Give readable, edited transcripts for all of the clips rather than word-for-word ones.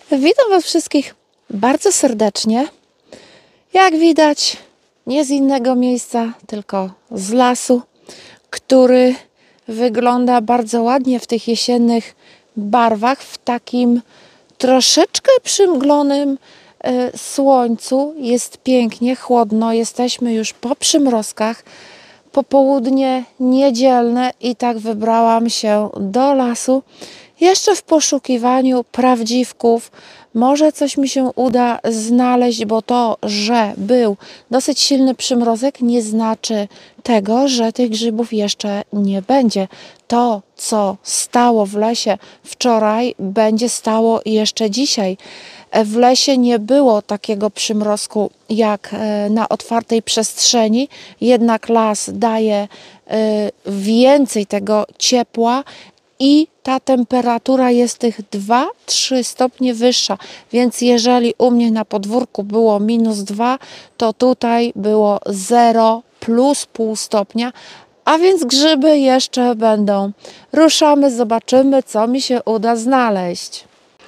Witam Was wszystkich bardzo serdecznie. Jak widać, nie z innego miejsca, tylko z lasu, który wygląda bardzo ładnie w tych jesiennych barwach, w takim troszeczkę przymglonym słońcu. Jest pięknie, chłodno, jesteśmy już po przymrozkach. Popołudnie niedzielne i tak wybrałam się do lasu. Jeszcze w poszukiwaniu prawdziwków. Może coś mi się uda znaleźć, bo to, że był dosyć silny przymrozek, nie znaczy tego, że tych grzybów jeszcze nie będzie. To, co stało w lesie wczoraj, będzie stało jeszcze dzisiaj. W lesie nie było takiego przymrozku jak na otwartej przestrzeni, jednak las daje więcej tego ciepła i ta temperatura jest tych 2-3 stopnie wyższa, więc jeżeli u mnie na podwórku było -2, to tutaj było 0 plus pół stopnia, a więc grzyby jeszcze będą. Ruszamy, zobaczymy, co mi się uda znaleźć.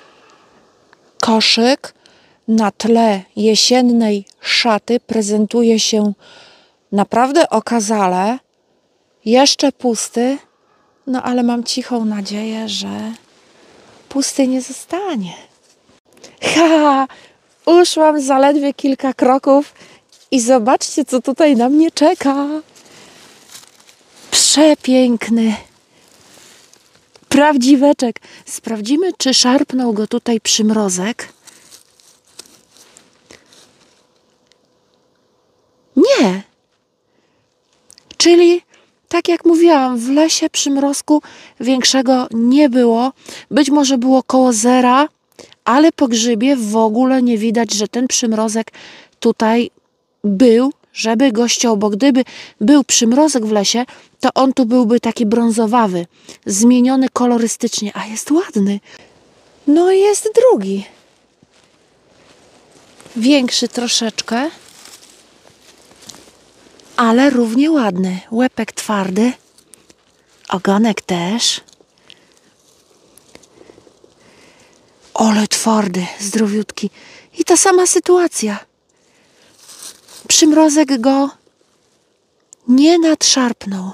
Koszyk na tle jesiennej szaty prezentuje się naprawdę okazale, jeszcze pusty, no ale mam cichą nadzieję, że pusty nie zostanie. Uszłam zaledwie kilka kroków i zobaczcie, co tutaj na mnie czeka. Przepiękny prawdziweczek. Sprawdzimy, czy szarpnął go tutaj przymrozek. Nie. Czyli, tak jak mówiłam, w lesie przymrozku większego nie było. Być może było koło zera, ale po grzybie w ogóle nie widać, że ten przymrozek tutaj był, żeby go ściął, bo gdyby był przymrozek w lesie, to on tu byłby taki brązowawy, zmieniony kolorystycznie, a jest ładny. No i jest drugi. Większy troszeczkę, ale równie ładny. Łepek twardy, ogonek też. Ale twardy, zdrowiutki. I ta sama sytuacja. Przymrozek go nie nadszarpnął.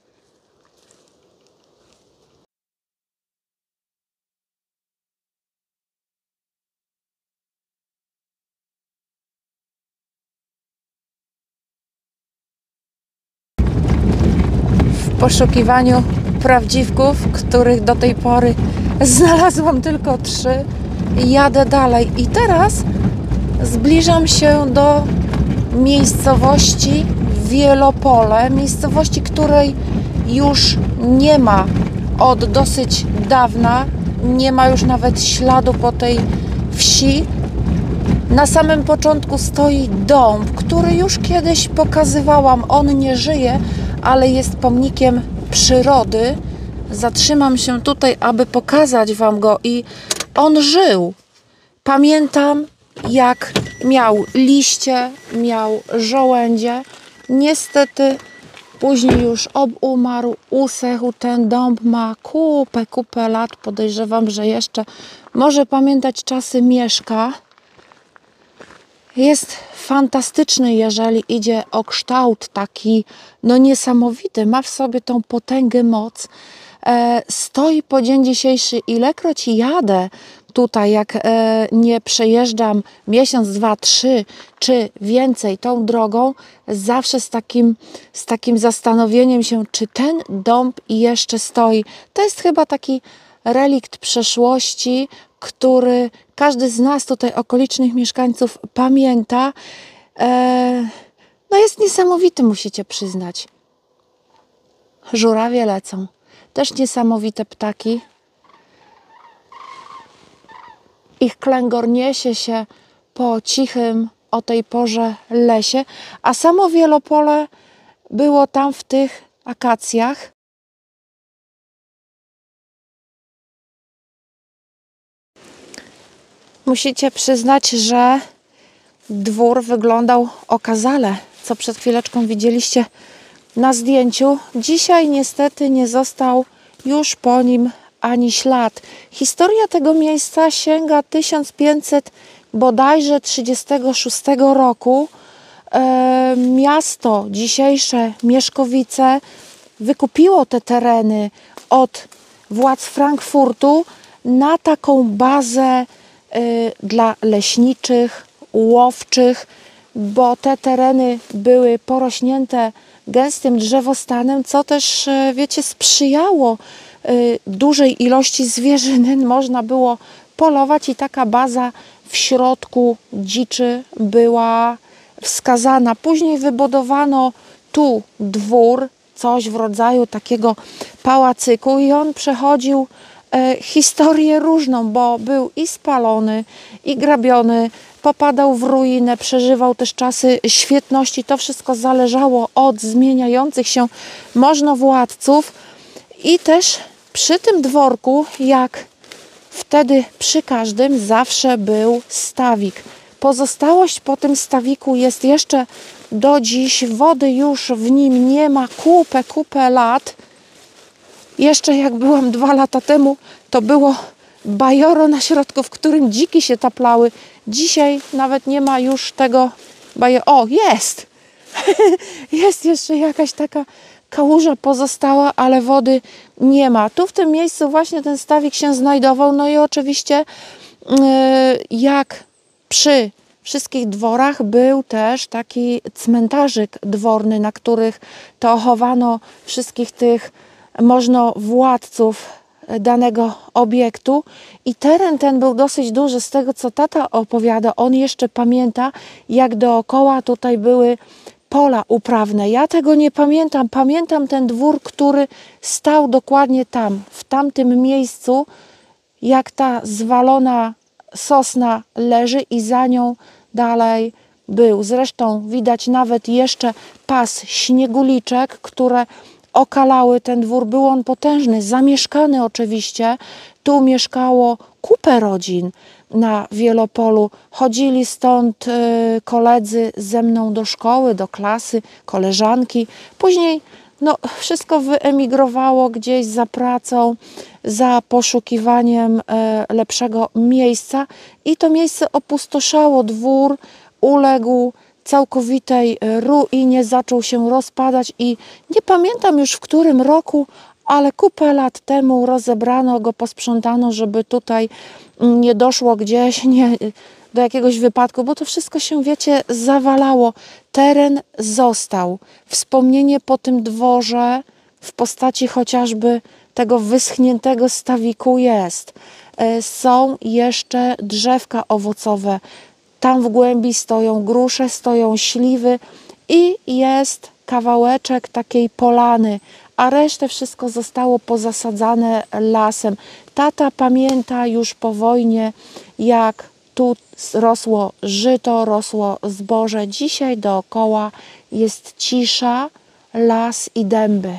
W poszukiwaniu prawdziwków, których do tej pory znalazłam tylko 3, jadę dalej. I teraz zbliżam się do miejscowości Wielopole, miejscowości, której już nie ma od dosyć dawna, nie ma już nawet śladu po tej wsi. Na samym początku stoi dąb, który już kiedyś pokazywałam. On nie żyje, ale jest pomnikiem przyrody. Zatrzymam się tutaj, aby pokazać Wam go i on żył. Pamiętam, jak miał liście, miał żołędzie. Niestety później już obumarł, usechł. Ten dąb ma kupę lat. Podejrzewam, że jeszcze może pamiętać czasy Mieszka. Jest fantastyczny, jeżeli idzie o kształt taki niesamowity. Ma w sobie tą potęgę, moc. Stoi po dzień dzisiejszy. Ilekroć jadę tutaj, jak nie przejeżdżam miesiąc, 2, 3 czy więcej tą drogą, zawsze z takim zastanowieniem się, czy ten dąb jeszcze stoi. To jest chyba taki relikt przeszłości, który każdy z nas tutaj, okolicznych mieszkańców, pamięta. No jest niesamowity, musicie przyznać. Żurawie lecą. Też niesamowite ptaki. Ich klęgor niesie się po cichym o tej porze lesie, a samo Wielopole było tam w tych akacjach. Musicie przyznać, że dwór wyglądał okazale, co przed chwileczką widzieliście na zdjęciu. Dzisiaj niestety nie został już po nim ani ślad. Historia tego miejsca sięga 1500 bodajże 36 roku. Miasto, dzisiejsze Mieszkowice, wykupiło te tereny od władz Frankfurtu na taką bazę dla leśniczych, łowczych, bo te tereny były porośnięte gęstym drzewostanem, co też, wiecie, sprzyjało dużej ilości zwierzyny. Można było polować i taka baza w środku dziczy była wskazana. Później wybudowano tu dwór, coś w rodzaju takiego pałacyku i on przechodził historię różną, bo był i spalony, i grabiony, popadał w ruinę, przeżywał też czasy świetności. To wszystko zależało od zmieniających się możnowładców i też przy tym dworku, jak wtedy przy każdym, zawsze był stawik. Pozostałość po tym stawiku jest jeszcze do dziś. Wody już w nim nie ma kupę lat. Jeszcze jak byłam 2 lata temu, to było bajoro na środku, w którym dziki się taplały. Dzisiaj nawet nie ma już tego bajora. O, jest! Jest jeszcze jakaś taka kałuża pozostała, ale wody nie ma. Tu w tym miejscu właśnie ten stawik się znajdował. No i oczywiście jak przy wszystkich dworach był też taki cmentarzyk dworny, na których to chowano wszystkich tych możnowładców danego obiektu i teren ten był dosyć duży. Z tego, co tata opowiada, on jeszcze pamięta, jak dookoła tutaj były pola uprawne. Ja tego nie pamiętam. Pamiętam ten dwór, który stał dokładnie tam, w tamtym miejscu, jak ta zwalona sosna leży i za nią dalej był. Zresztą widać nawet jeszcze pas śnieguliczek, które okalały ten dwór. Był on potężny, zamieszkany oczywiście. Tu mieszkało kupę rodzin na Wielopolu. Chodzili stąd koledzy ze mną do szkoły, do klasy, koleżanki. Później no, wszystko wyemigrowało gdzieś za pracą, za poszukiwaniem lepszego miejsca i to miejsce opustoszało. Dwór uległ całkowitej ruinie, zaczął się rozpadać i nie pamiętam już w którym roku, ale kupę lat temu rozebrano go, posprzątano, żeby tutaj nie doszło gdzieś do jakiegoś wypadku, bo to wszystko się, wiecie, zawalało. Teren został. Wspomnienie po tym dworze w postaci chociażby tego wyschniętego stawiku jest. Są jeszcze drzewka owocowe. Tam w głębi stoją grusze, stoją śliwy i jest kawałeczek takiej polany, a resztę wszystko zostało pozasadzane lasem. Tata pamięta już po wojnie, jak tu rosło żyto, rosło zboże. Dzisiaj dookoła jest cisza, las i dęby,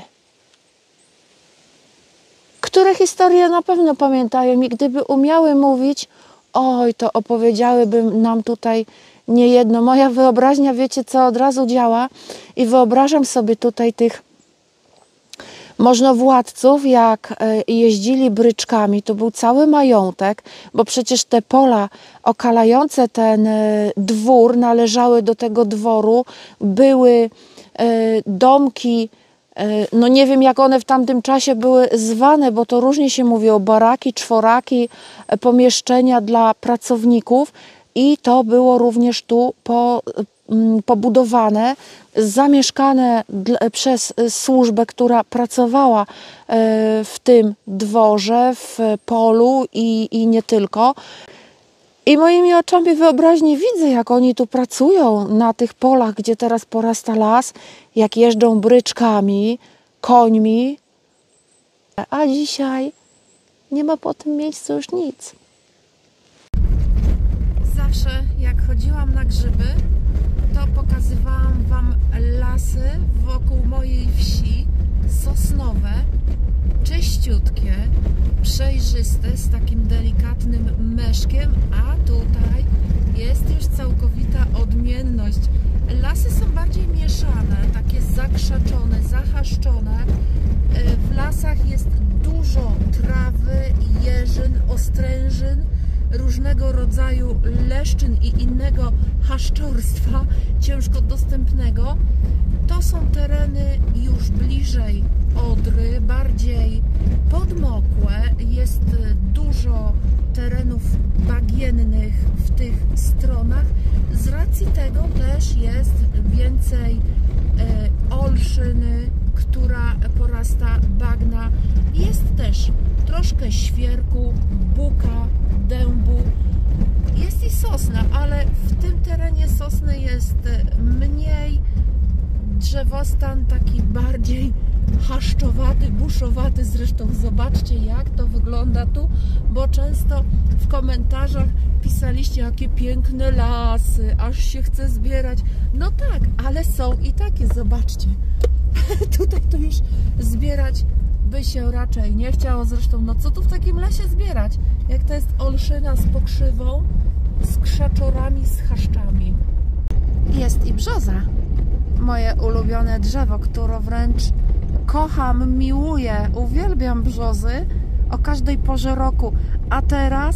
które historie na pewno pamiętają i gdyby umiały mówić, oj, to opowiedziałyby nam tutaj niejedno. Moja wyobraźnia, wiecie co, od razu działa i wyobrażam sobie tutaj tych możnowładców, jak jeździli bryczkami. To był cały majątek, bo przecież te pola okalające ten dwór należały do tego dworu. Były domki, no nie wiem jak one w tamtym czasie były zwane, bo to różnie się mówiło, baraki, czworaki, pomieszczenia dla pracowników i to było również tu pobudowane, zamieszkane przez służbę, która pracowała w tym dworze, w polu i nie tylko. I moimi oczami wyobraźni widzę, jak oni tu pracują na tych polach, gdzie teraz porasta las, jak jeżdżą bryczkami, końmi, a dzisiaj nie ma po tym miejscu już nic. Zawsze jak chodziłam na grzyby, to pokazywałam Wam lasy wokół mojej wsi, sosnowe, czyściutkie, przejrzyste, z takim delikatnym meszkiem, a tutaj jest już całkowita odmienność. Lasy są bardziej mieszane, takie zakrzaczone, zahaszczone. W lasach jest dużo trawy, jeżyn, ostrężyn, różnego rodzaju leszczyn i innego haszczorstwa ciężko dostępnego. To są tereny już bliżej Odry, bardziej podmokłe. Jest dużo terenów bagiennych w tych stronach. Z racji tego też jest więcej olszyny, która porasta bagna. Jest też troszkę świerku, buka, dębu. Jest i sosna, ale w tym terenie sosny jest mniej. Drzewostan taki bardziej chaszczowaty, buszowaty. Zresztą zobaczcie, jak to wygląda tu, bo często w komentarzach pisaliście, jakie piękne lasy, aż się chce zbierać. No tak, ale są i takie, zobaczcie. Tutaj to już zbierać by się raczej nie chciało. Zresztą, no co tu w takim lesie zbierać? Jak to jest olszyna z pokrzywą, z krzaczorami, z chaszczami. Jest i brzoza. Moje ulubione drzewo, które wręcz kocham, miłuję, uwielbiam brzozy o każdej porze roku. A teraz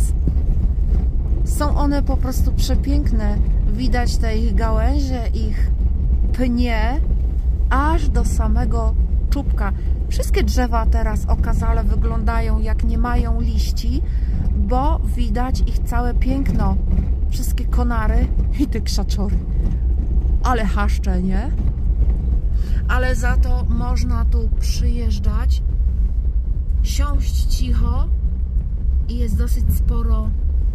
są one po prostu przepiękne. Widać te ich gałęzie, ich pnie, aż do samego czubka. Wszystkie drzewa teraz okazale wyglądają, jak nie mają liści, bo widać ich całe piękno. Wszystkie konary i te krzaczory. Ale chaszcze, nie? Ale za to można tu przyjeżdżać, siąść cicho i jest dosyć sporo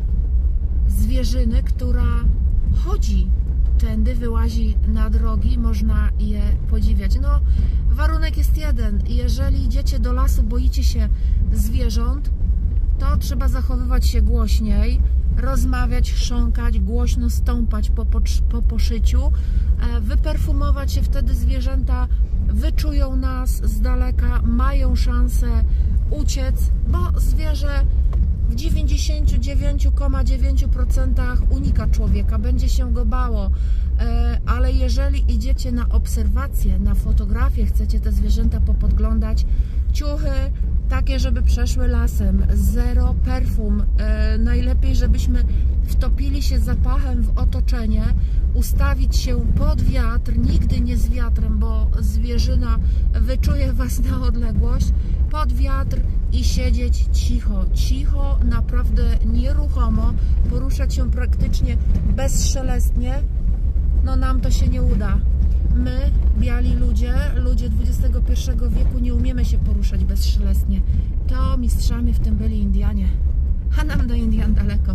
zwierzyny, która chodzi tędy, wyłazi na drogi, można je podziwiać. No, warunek jest jeden. Jeżeli idziecie do lasu, boicie się zwierząt, to trzeba zachowywać się głośniej, rozmawiać, chrząkać, głośno stąpać po poszyciu, wyperfumować się, wtedy zwierzęta wyczują nas z daleka, mają szansę uciec, bo zwierzę w 99,9% unika człowieka, będzie się go bało. Ale jeżeli idziecie na obserwację, na fotografię, chcecie te zwierzęta popodglądać, ciuchy takie, żeby przeszły lasem, zero perfum, najlepiej żebyśmy wtopili się zapachem w otoczenie, ustawić się pod wiatr, nigdy nie z wiatrem, bo zwierzyna wyczuje was na odległość, pod wiatr i siedzieć cicho, cicho, naprawdę nieruchomo, poruszać się praktycznie bezszelestnie. No nam to się nie uda. My, biali ludzie XXI wieku, nie umiemy się poruszać bezszelestnie. To mistrzami w tym byli Indianie. A nam do Indian daleko.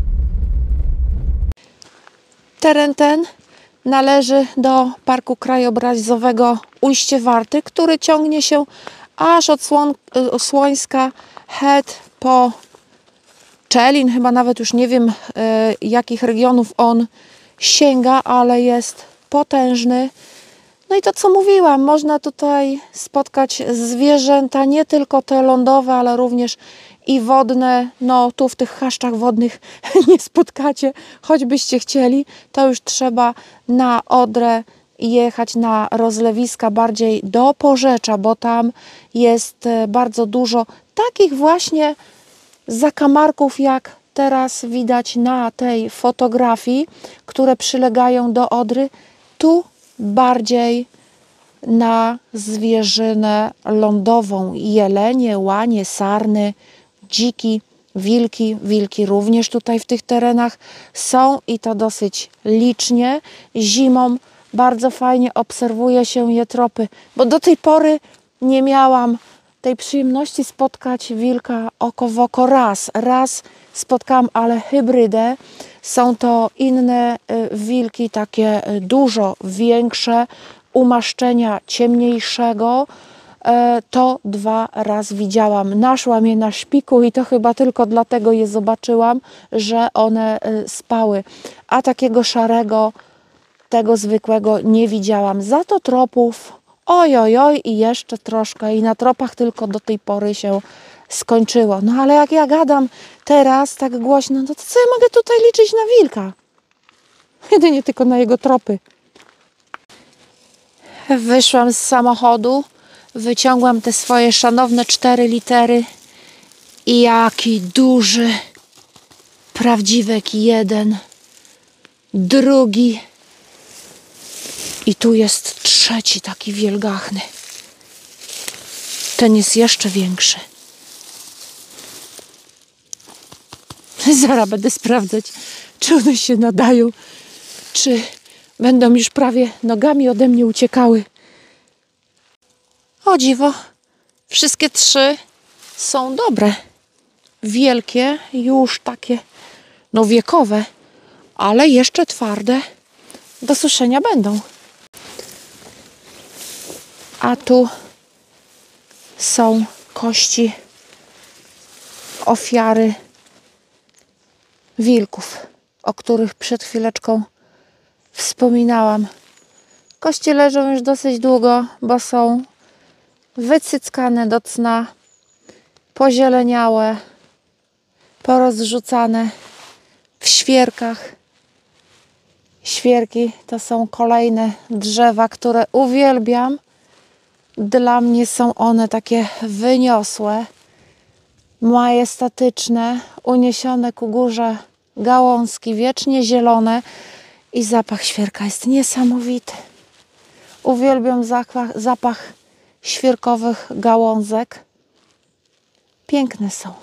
Teren ten należy do Parku Krajobrazowego Ujście Warty, który ciągnie się aż od Słońska Het po Czelin, chyba nawet już nie wiem jakich regionów on sięga, ale jest potężny. No i to, co mówiłam, można tutaj spotkać zwierzęta, nie tylko te lądowe, ale również i wodne. No tu w tych chaszczach wodnych nie spotkacie, choćbyście chcieli. To już trzeba na Odrę jechać, na rozlewiska, bardziej do Porzecza, bo tam jest bardzo dużo takich właśnie zakamarków, jak teraz widać na tej fotografii, które przylegają do Odry. Tu bardziej na zwierzynę lądową. Jelenie, łanie, sarny, dziki, wilki. Wilki również tutaj w tych terenach są i to dosyć licznie. Zimą bardzo fajnie obserwuje się je tropy, bo do tej pory nie miałam tej przyjemności spotkać wilka oko w oko raz. Raz spotkałam, ale hybrydę. Są to inne wilki, takie dużo większe, umaszczenia ciemniejszego. To 2 razy widziałam. Naszłam je na szpiku i to chyba tylko dlatego je zobaczyłam, że one spały. A takiego szarego, tego zwykłego nie widziałam. Za to tropów oj i jeszcze troszkę. I na tropach tylko do tej pory się skończyło. No ale jak ja gadam teraz tak głośno, no to co ja mogę tutaj liczyć na wilka? Jedynie tylko na jego tropy. Wyszłam z samochodu, wyciągłam te swoje szanowne 4 litery i jaki duży prawdziwek jeden, drugi i tu jest trzeci taki wielgachny. Ten jest jeszcze większy. Zaraz będę sprawdzać, czy one się nadają, czy będą już prawie nogami ode mnie uciekały. O dziwo, wszystkie 3 są dobre. Wielkie, już takie no wiekowe, ale jeszcze twarde. Do suszenia będą. A tu są kości ofiary wilków, o których przed chwileczką wspominałam. Kości leżą już dosyć długo, bo są wycyckane do cna, pozieleniałe, porozrzucane w świerkach. Świerki to są kolejne drzewa, które uwielbiam. Dla mnie są one takie wyniosłe, majestatyczne, uniesione ku górze gałązki, wiecznie zielone i zapach świerka jest niesamowity. Uwielbiam zapach świerkowych gałązek. Piękne są.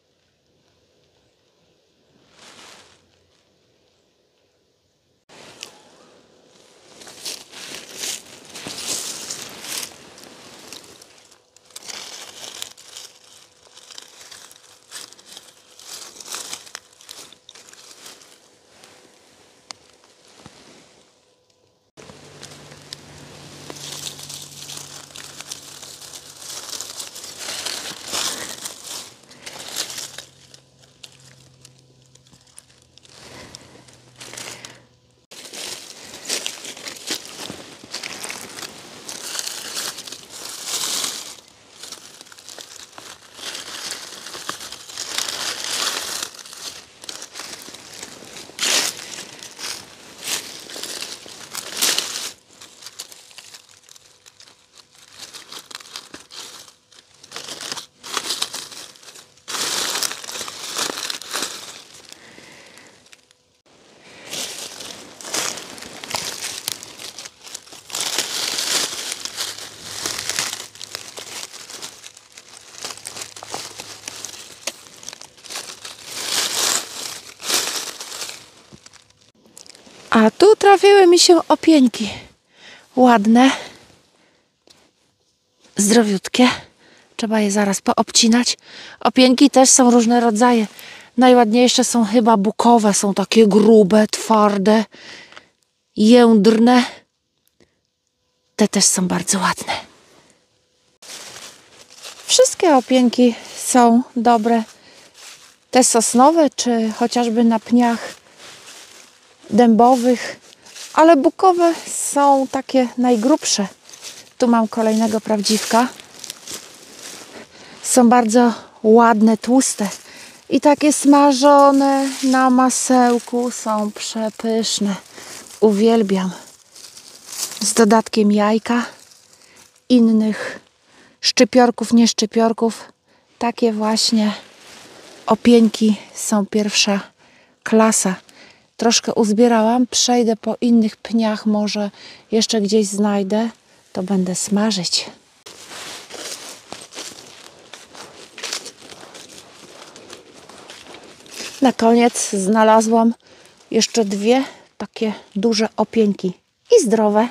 A tu trafiły mi się opieńki. Ładne. Zdrowiutkie. Trzeba je zaraz poobcinać. Opieńki też są różne rodzaje. Najładniejsze są chyba bukowe. Są takie grube, twarde, jędrne. Te też są bardzo ładne. Wszystkie opieńki są dobre. Te sosnowe, czy chociażby na pniach dębowych, ale bukowe są takie najgrubsze. Tu mam kolejnego prawdziwka. Są bardzo ładne, tłuste i takie smażone na masełku są przepyszne. Uwielbiam. Z dodatkiem jajka, innych szczypiorków, nie szczypiorków. Takie właśnie opieńki są pierwsza klasa. Troszkę uzbierałam, przejdę po innych pniach, może jeszcze gdzieś znajdę, to będę smażyć. Na koniec znalazłam jeszcze 2 takie duże opieńki i zdrowe.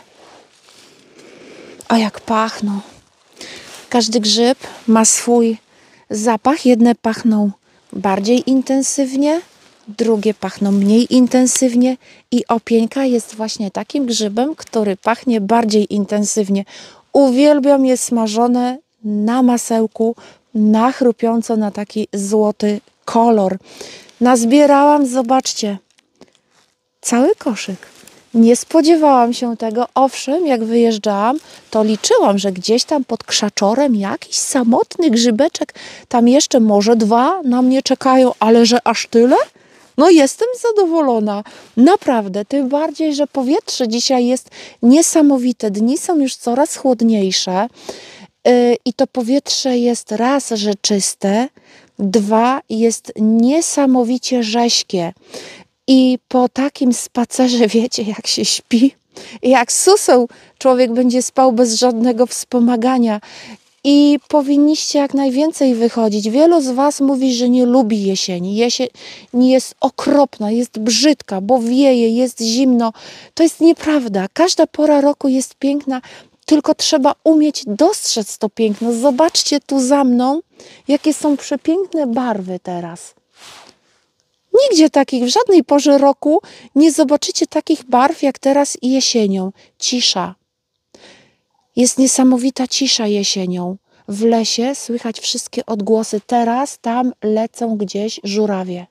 O, jak pachną. Każdy grzyb ma swój zapach. Jedne pachną bardziej intensywnie, drugie pachną mniej intensywnie i opieńka jest właśnie takim grzybem, który pachnie bardziej intensywnie. Uwielbiam je smażone na masełku, na chrupiąco, na taki złoty kolor. Nazbierałam, zobaczcie, cały koszyk. Nie spodziewałam się tego. Owszem, jak wyjeżdżałam, to liczyłam, że gdzieś tam pod krzaczorem jakiś samotny grzybeczek, tam jeszcze może 2 na mnie czekają, ale że aż tyle? No jestem zadowolona. Naprawdę, tym bardziej, że powietrze dzisiaj jest niesamowite. Dni są już coraz chłodniejsze i to powietrze jest raz, że czyste, 2 jest niesamowicie rześkie. I po takim spacerze wiecie, jak się śpi. Jak suseł człowiek będzie spał bez żadnego wspomagania. I powinniście jak najwięcej wychodzić. Wielu z Was mówi, że nie lubi jesieni. Jesień jest okropna, jest brzydka, bo wieje, jest zimno. To jest nieprawda. Każda pora roku jest piękna, tylko trzeba umieć dostrzec to piękno. Zobaczcie tu za mną, jakie są przepiękne barwy teraz. Nigdzie takich, w żadnej porze roku nie zobaczycie takich barw jak teraz jesienią. Cisza. Jest niesamowita cisza jesienią. W lesie słychać wszystkie odgłosy. Teraz tam lecą gdzieś żurawie.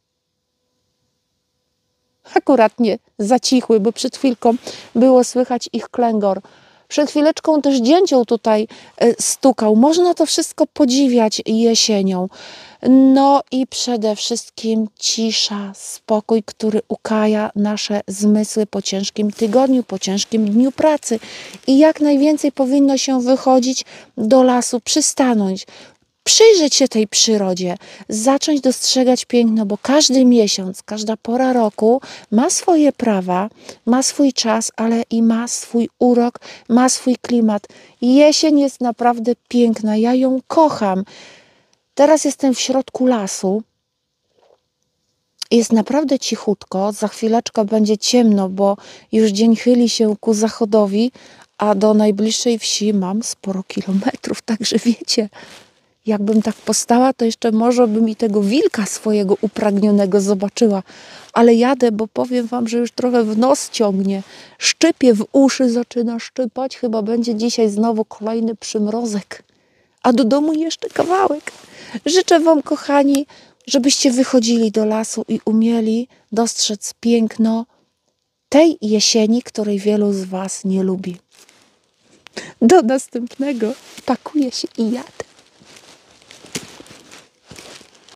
Akurat nie zacichły, bo przed chwilką było słychać ich klęgor. Przed chwileczką też dzięcioł tutaj stukał. Można to wszystko podziwiać jesienią. No i przede wszystkim cisza, spokój, który ukaja nasze zmysły po ciężkim tygodniu, po ciężkim dniu pracy. I jak najwięcej powinno się wychodzić do lasu, przystanąć, przyjrzeć się tej przyrodzie, zacząć dostrzegać piękno, bo każdy miesiąc, każda pora roku ma swoje prawa, ma swój czas, ale i ma swój urok, ma swój klimat. Jesień jest naprawdę piękna, ja ją kocham. Teraz jestem w środku lasu. Jest naprawdę cichutko, za chwileczkę będzie ciemno, bo już dzień chyli się ku zachodowi, a do najbliższej wsi mam sporo kilometrów, także wiecie, jakbym tak postała, to jeszcze może bym i tego wilka swojego upragnionego zobaczyła. Ale jadę, bo powiem Wam, że już trochę w nos ciągnie. Szczypie w uszy, zaczyna szczypać. Chyba będzie dzisiaj znowu kolejny przymrozek. A do domu jeszcze kawałek. Życzę Wam, kochani, żebyście wychodzili do lasu i umieli dostrzec piękno tej jesieni, której wielu z Was nie lubi. Do następnego. Pakuję się i jadę.